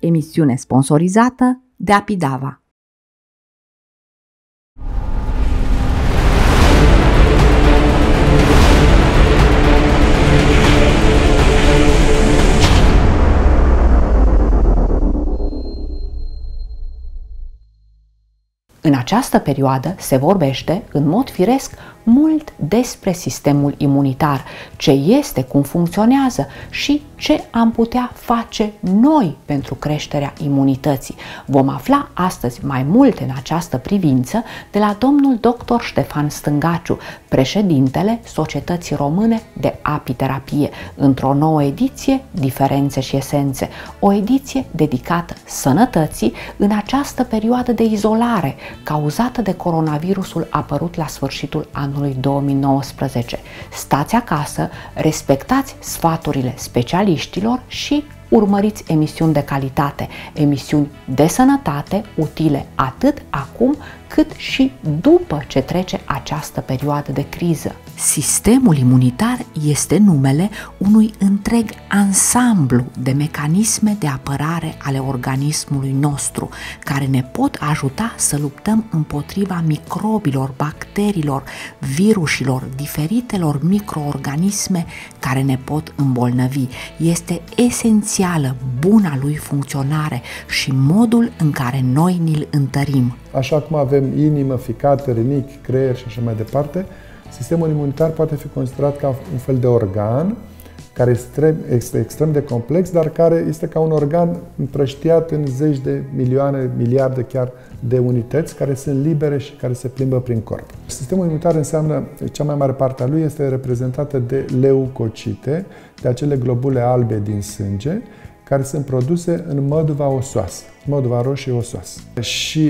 emisiune sponsorizată de Apidava. În această perioadă se vorbește, în mod firesc, mult despre sistemul imunitar, ce este, cum funcționează și ce am putea face noi pentru creșterea imunității. Vom afla astăzi mai multe în această privință de la domnul dr. Ștefan Stângaciu, președintele Societății Române de Apiterapie, într-o nouă ediție Diferențe și Esențe, o ediție dedicată sănătății în această perioadă de izolare cauzată de coronavirusul apărut la sfârșitul anului 2019. Stați acasă, respectați sfaturile specialiștilor și urmăriți emisiuni de calitate, emisiuni de sănătate utile atât acum cât și după ce trece această perioadă de criză. Sistemul imunitar este numele unui întreg ansamblu de mecanisme de apărare ale organismului nostru, care ne pot ajuta să luptăm împotriva microbilor, bacteriilor, virusilor, diferitelor microorganisme care ne pot îmbolnăvi. Este esențială buna lui funcționare și modul în care noi ni-l întărim. Așa cum avem inimă, ficat, rinichi, creier și așa mai departe, sistemul imunitar poate fi considerat ca un fel de organ care este extrem de complex, dar care este ca un organ împrăștiat în zeci de milioane, miliarde chiar de unități care sunt libere și care se plimbă prin corp. Sistemul imunitar înseamnă, cea mai mare parte a lui este reprezentată de leucocite, de acele globule albe din sânge, care sunt produse în măduva osoasă, măduva roșie osoasă. Și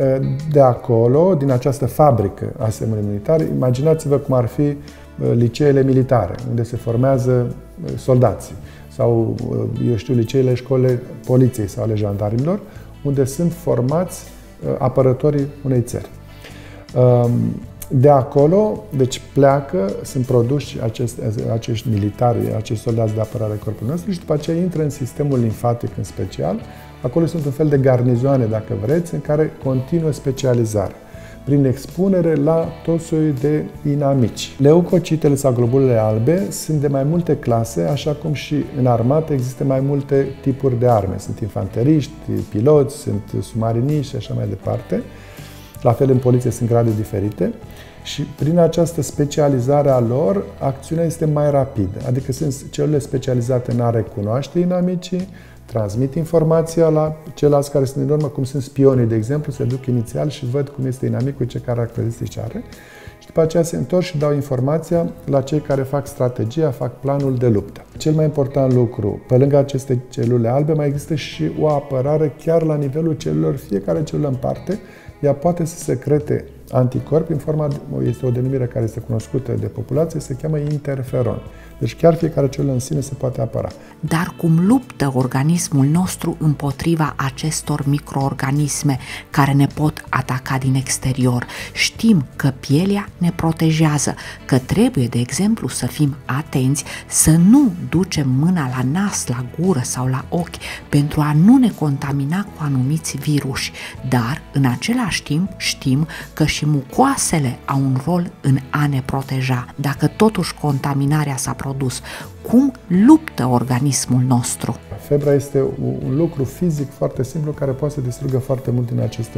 de acolo, din această fabrică a sistemului imunitar, imaginați-vă cum ar fi liceele militare, unde se formează soldații, sau, eu știu, liceele, școlile poliției sau ale jandarmilor, unde sunt formați apărătorii unei țări. De acolo, deci pleacă, sunt produși acești militari, acești soldați de apărare a corpului nostru și după aceea intră în sistemul limfatic în special. Acolo sunt un fel de garnizoane, dacă vreți, în care continuă specializarea prin expunere la tot soiul de inamici. Leucocitele sau globulele albe sunt de mai multe clase, așa cum și în armată există mai multe tipuri de arme. Sunt infanteriști, piloți, sunt submariniști și așa mai departe. La fel, în poliție sunt grade diferite și prin această specializare a lor, acțiunea este mai rapidă. Adică sunt celule specializate în a recunoaște inamicii, transmit informația la ceilalți care sunt în urmă, cum sunt spionii, de exemplu, se duc inițial și văd cum este inamicul, ce caracteristici are și după aceea se întorc și dau informația la cei care fac strategia, fac planul de luptă. Cel mai important lucru, pe lângă aceste celule albe, mai există și o apărare chiar la nivelul celulelor, fiecare celulă în parte, ea poate să secrete anticorpi în forma, este o denumire care este cunoscută de populație, se cheamă interferon. Deci chiar fiecare celulă în sine se poate apăra. Dar cum luptă organismul nostru împotriva acestor microorganisme care ne pot ataca din exterior? Știm că pielea ne protejează, că trebuie, de exemplu, să fim atenți să nu ducem mâna la nas, la gură sau la ochi pentru a nu ne contamina cu anumiți viruși. Dar, în același timp, știm că și mucoasele au un rol în a ne proteja. Dacă totuși contaminarea s-a produs, cum luptă organismul nostru? Febra este un lucru fizic foarte simplu care poate să distrugă foarte mulți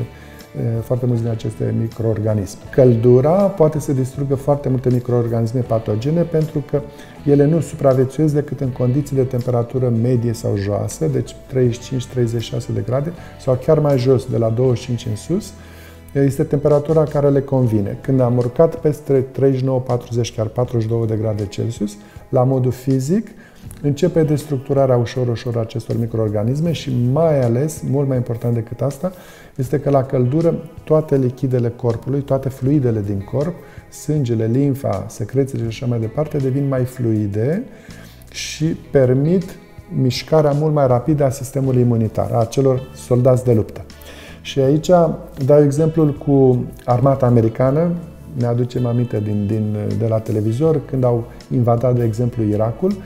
din aceste microorganisme. Căldura poate să distrugă foarte multe microorganisme patogene pentru că ele nu supraviețuiesc decât în condiții de temperatură medie sau joasă, deci 35-36 de grade sau chiar mai jos, de la 25 în sus. Este temperatura care le convine. Când am urcat peste 39, 40, chiar 42 de grade Celsius, la modul fizic, începe destructurarea ușor a acestor microorganisme și mai ales, mult mai important decât asta, este că la căldură toate lichidele corpului, toate fluidele din corp, sângele, limfa, secrețiile și așa mai departe, devin mai fluide și permit mișcarea mult mai rapidă a sistemului imunitar, a acelor soldați de luptă. Și aici dau exemplul cu armata americană. Ne aducem aminte de la televizor când au invadat, de exemplu, Irakul.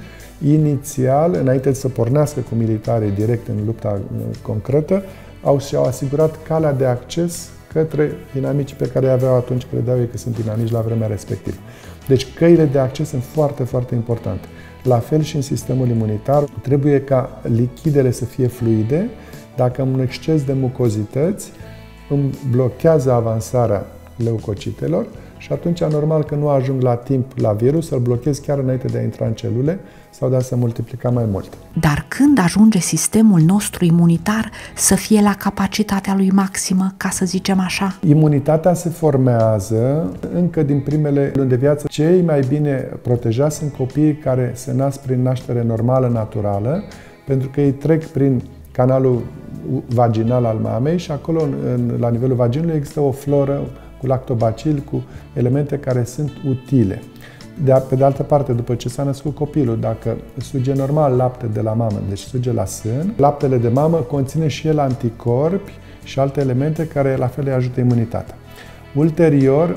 inițial, înainte să pornească cu militarii direct în lupta concretă, și-au asigurat calea de acces către inamicii pe care îi aveau atunci, credeau ei că sunt inamici la vremea respectivă. Deci căile de acces sunt foarte, foarte importante. La fel și în sistemul imunitar, trebuie ca lichidele să fie fluide. Dacă am un exces de mucozități, îmi blochează avansarea leucocitelor și atunci normal că nu ajung la timp la virus, să-l blochez chiar înainte de a intra în celule sau de a se multiplica mai mult. Dar când ajunge sistemul nostru imunitar să fie la capacitatea lui maximă, ca să zicem așa? Imunitatea se formează încă din primele luni de viață. Cei mai bine protejați sunt copiii care se nasc prin naștere normală, naturală, pentru că ei trec prin canalul vaginal al mamei și acolo, la nivelul vaginului, există o floră cu lactobacili, cu elemente care sunt utile. Pe de altă parte, după ce s-a născut copilul, dacă suge normal lapte de la mamă, deci suge la sân, laptele de mamă conține și el anticorpi și alte elemente care la fel îi ajută imunitatea. Ulterior,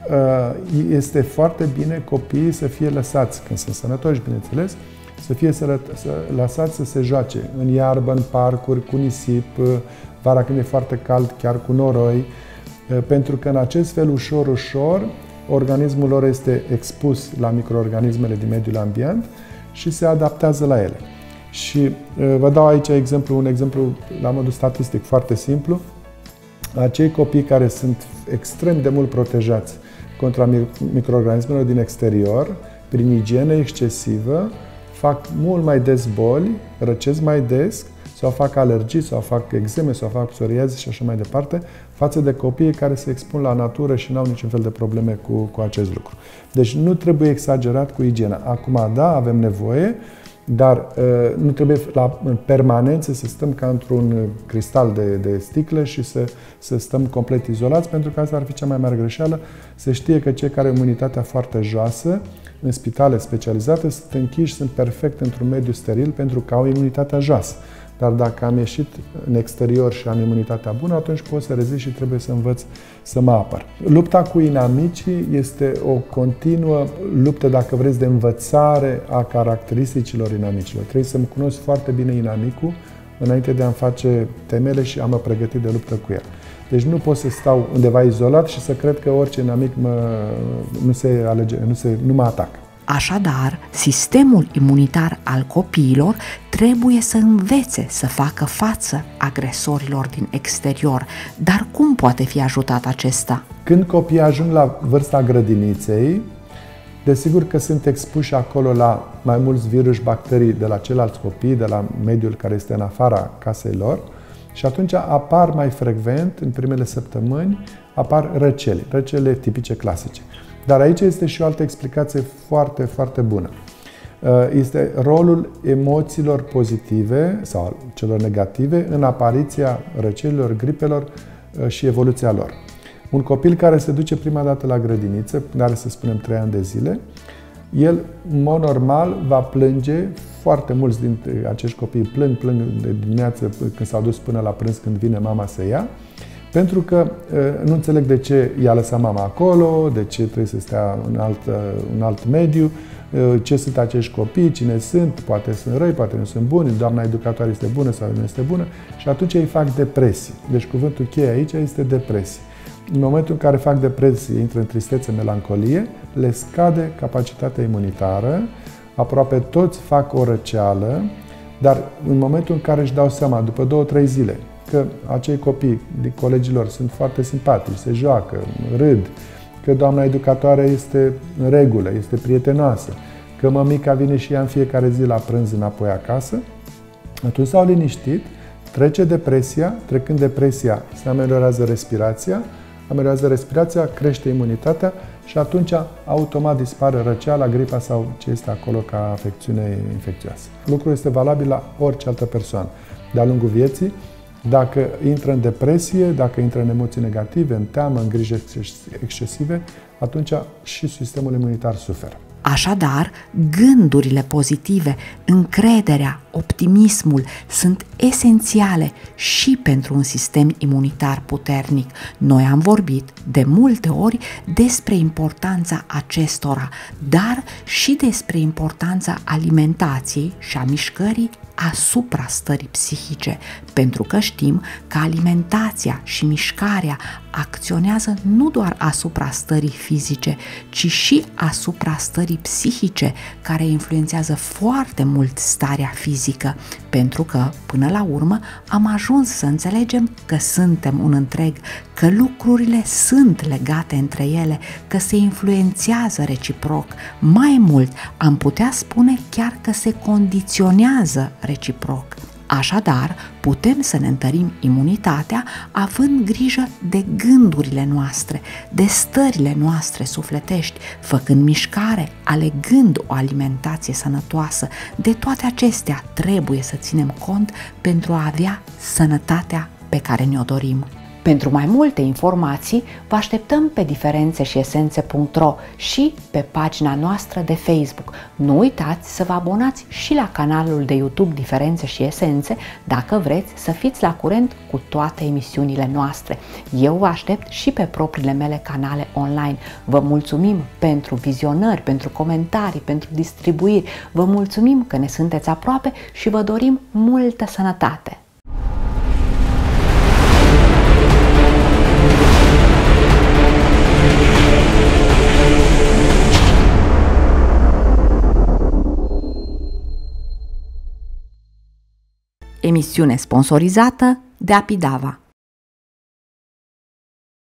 este foarte bine copiii să fie lăsați, când sunt sănătoși, bineînțeles, să fie lăsați să se joace în iarbă, în parcuri, cu nisip, vara când e foarte cald, chiar cu noroi, pentru că în acest fel, ușor, ușor, organismul lor este expus la microorganismele din mediul ambient și se adaptează la ele. Și vă dau aici un exemplu la modul statistic foarte simplu. Acei copii care sunt extrem de mult protejați contra microorganismelor din exterior, prin igienă excesivă, fac mult mai des boli, răcesc mai des, sau fac alergii, sau fac eczeme, sau fac psoriaze și așa mai departe, față de copiii care se expun la natură și nu au niciun fel de probleme cu acest lucru. Deci nu trebuie exagerat cu igiena. Acum, da, avem nevoie, dar nu trebuie în permanență să stăm ca într-un cristal de sticlă și să stăm complet izolați, pentru că asta ar fi cea mai mare greșeală. Se știe că cei care au imunitatea foarte joasă, în spitale specializate, sunt închiși, sunt perfect într-un mediu steril pentru că au imunitatea joasă. Dar dacă am ieșit în exterior și am imunitatea bună, atunci pot să rezist și trebuie să învăț să mă apăr. Lupta cu inamicii este o continuă luptă, dacă vreți, de învățare a caracteristicilor inamicilor. Trebuie să-mi cunosc foarte bine inamicul înainte de a-mi face temele și a mă pregăti de luptă cu el. Deci nu pot să stau undeva izolat și să cred că orice inamic nu mă atacă. Așadar, sistemul imunitar al copiilor trebuie să învețe să facă față agresorilor din exterior. Dar cum poate fi ajutat acesta? Când copiii ajung la vârsta grădiniței, desigur că sunt expuși acolo la mai mulți virus, bacterii de la ceilalți copii, de la mediul care este în afara casei lor, și atunci apar mai frecvent, în primele săptămâni, apar răcelile tipice clasice. Dar aici este și o altă explicație foarte, foarte bună. Este rolul emoțiilor pozitive sau celor negative în apariția răcelilor, gripelor și evoluția lor. Un copil care se duce prima dată la grădiniță, are să spunem 3 ani de zile, el, în mod normal, va plânge. Foarte mulți dintre acești copii plâng de dimineață când s-au dus până la prânz, când vine mama să ia, pentru că nu înțeleg de ce i-a lăsat mama acolo, de ce trebuie să stea în alt mediu, ce sunt acești copii, cine sunt, poate sunt răi, poate nu sunt buni, doamna educatoare este bună sau nu este bună, și atunci îi fac depresii. Deci cuvântul cheie aici este depresie. În momentul în care fac depresie, intră în tristețe, melancolie, le scade capacitatea imunitară, aproape toți fac o răceală, dar în momentul în care își dau seama, după 2-3 zile, că acei copii din colegilor sunt foarte simpatici, se joacă, râd, că doamna educatoare este în regulă, este prietenoasă, că mămica vine și ea în fiecare zi la prânz înapoi acasă, atunci s-au liniștit, trece depresia, trecând depresia se ameliorează respirația, crește imunitatea și atunci automat dispare răceala, gripa sau ce este acolo ca afecțiune infecțioasă. Lucrul este valabil la orice altă persoană. De-a lungul vieții, dacă intră în depresie, dacă intră în emoții negative, în teamă, în griji excesive, atunci și sistemul imunitar suferă. Așadar, gândurile pozitive, încrederea, optimismul sunt esențiale și pentru un sistem imunitar puternic. Noi am vorbit de multe ori despre importanța acestora, dar și despre importanța alimentației și a mișcării asupra stării psihice, pentru că știm că alimentația și mișcarea acționează nu doar asupra stării fizice, ci și asupra stării psihice, care influențează foarte mult starea fizică, pentru că, până la urmă, am ajuns să înțelegem că suntem un întreg, că lucrurile sunt legate între ele, că se influențează reciproc. Mai mult, am putea spune chiar că se condiționează reciproc. Așadar, putem să ne întărim imunitatea având grijă de gândurile noastre, de stările noastre sufletești, făcând mișcare, alegând o alimentație sănătoasă. De toate acestea trebuie să ținem cont pentru a avea sănătatea pe care ne-o dorim. Pentru mai multe informații, vă așteptăm pe diferențeșiesențe.ro și pe pagina noastră de Facebook. Nu uitați să vă abonați și la canalul de YouTube Diferențe și Esențe dacă vreți să fiți la curent cu toate emisiunile noastre. Eu vă aștept și pe propriile mele canale online. Vă mulțumim pentru vizionări, pentru comentarii, pentru distribuiri. Vă mulțumim că ne sunteți aproape și vă dorim multă sănătate! Emisiune sponsorizată de Apidava.